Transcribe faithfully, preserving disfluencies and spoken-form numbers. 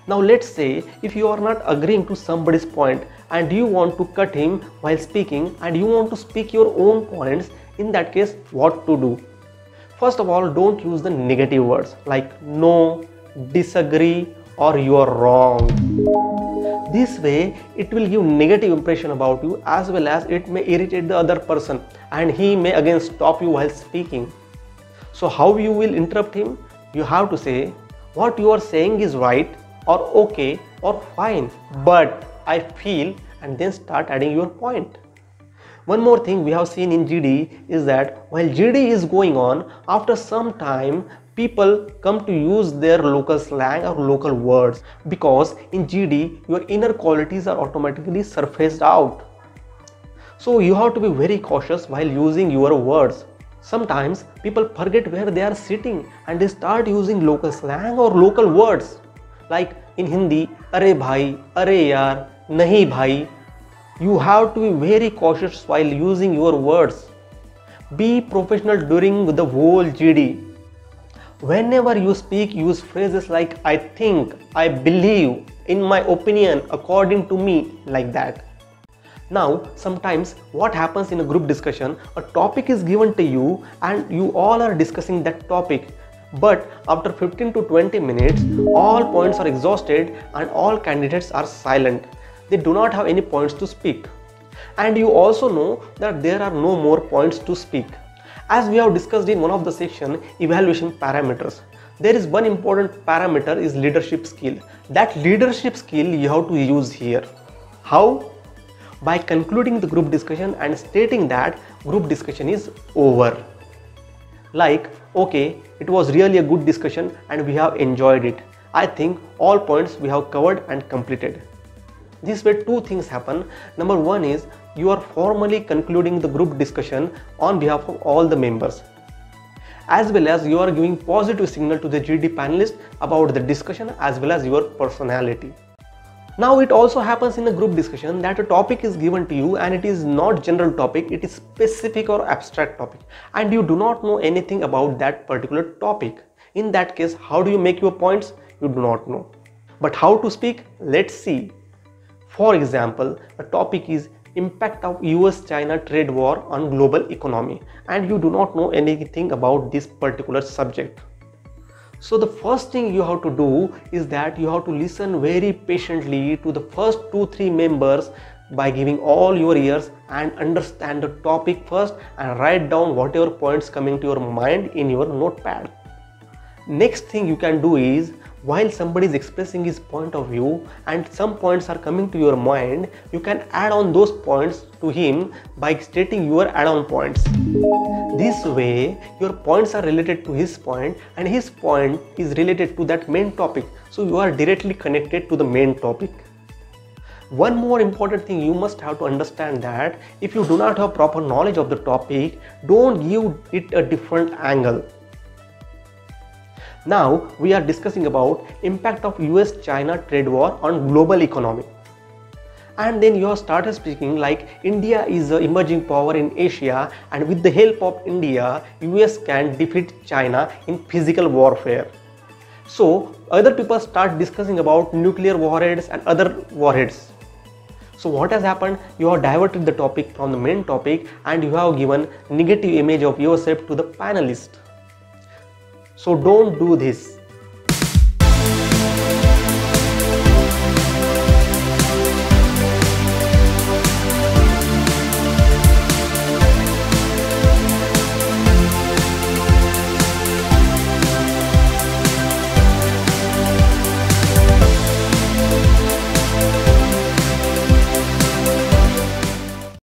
Now let's say if you are not agreeing to somebody's point and you want to cut him while speaking and you want to speak your own points, in that case what to do? First of all, don't use the negative words like no, disagree or you are wrong. This way it will give negative impression about you, as well as it may irritate the other person and he may again stop you while speaking. So how you will interrupt him? You have to say what you are saying is right or okay or fine, but I feel, and then start adding your point. One more thing we have seen in G D is that while G D is going on, after some time people come to use their local slang or local words, because in G D your inner qualities are automatically surfaced out. So you have to be very cautious while using your words. Sometimes people forget where they are sitting and they start using local slang or local words. Like in Hindi, Arey bhai, Arey yaar, nahi bhai. You have to be very cautious while using your words. Be professional during the whole G D. Whenever you speak, use phrases like I think, I believe, in my opinion, according to me, like that. Now, sometimes what happens in a group discussion, a topic is given to you and you all are discussing that topic. But after fifteen to twenty minutes, all points are exhausted and all candidates are silent. They do not have any points to speak. And you also know that there are no more points to speak. As we have discussed in one of the section, evaluation parameters, there is one important parameter is leadership skill. That leadership skill you have to use here. How? By concluding the group discussion and stating that group discussion is over. Like, okay, it was really a good discussion and we have enjoyed it. I think all points we have covered and completed. This way two things happen. Number one is you are formally concluding the group discussion on behalf of all the members, as well as you are giving positive signal to the G D panelists about the discussion as well as your personality. Now it also happens in a group discussion that a topic is given to you and it is not general topic, it is specific or abstract topic and you do not know anything about that particular topic. In that case, how do you make your points? You do not know. But how to speak? Let's see. For example, the topic is impact of U S China trade war on global economy and you do not know anything about this particular subject. So the first thing you have to do is that you have to listen very patiently to the first two three members by giving all your ears and understand the topic first and write down whatever points coming to your mind in your notepad. Next thing you can do is, while somebody is expressing his point of view and some points are coming to your mind, you can add on those points to him by stating your add-on points. This way your points are related to his point and his point is related to that main topic, so you are directly connected to the main topic. One more important thing you must have to understand that if you do not have proper knowledge of the topic, don't give it a different angle. Now we are discussing about impact of U S China trade war on global economy. And then you have started speaking like India is an emerging power in Asia and with the help of India, U S can defeat China in physical warfare. So other people start discussing about nuclear warheads and other warheads. So what has happened? You have diverted the topic from the main topic and you have given negative image of yourself to the panelist. So don't do this.